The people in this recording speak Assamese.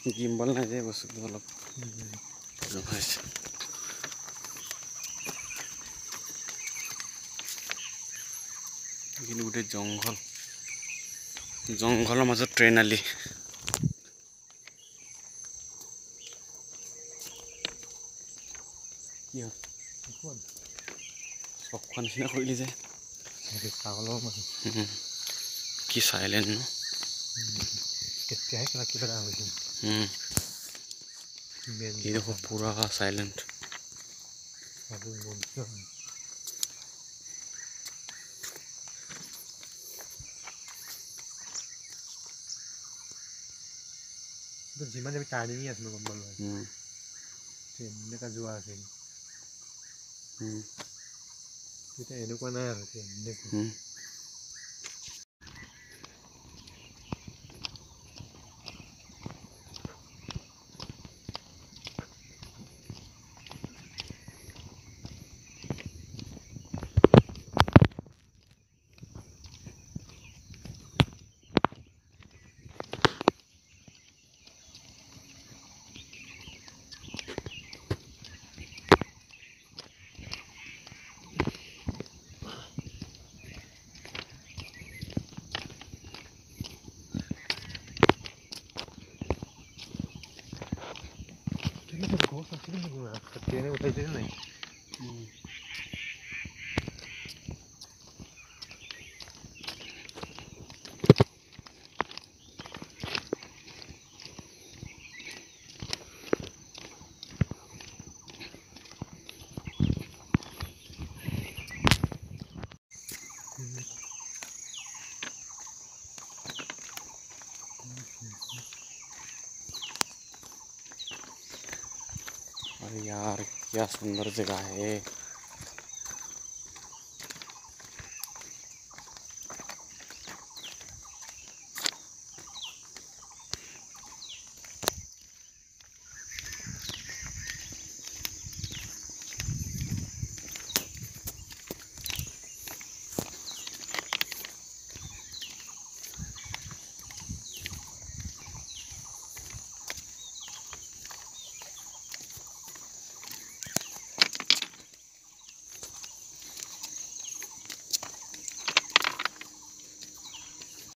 গিম্বল নাই যে বস্তুটো অলপ হৈছে। কিন্তু গোটেই জংঘলৰ মাজত ট্ৰেইন আলি। কি হ'ল চকখোৱা নিচিনা কৰিলি যে পাগলৰ মানুহ কি চাইলেণ্ট ন কেতিয়াহে কিবা এটা হৈছে। এই দেখো পুৰা চাইলেণ্ট। যিমান আমি টাৰ্ণিং আছিলোঁ গম পালোঁ এনেকুৱা যোৱা আছে এতিয়া এনেকুৱা নাই আৰু এনেকুৱা ট্ৰেইনে উঠাইছে নাই अरे यार क्या सुंदर जगह है।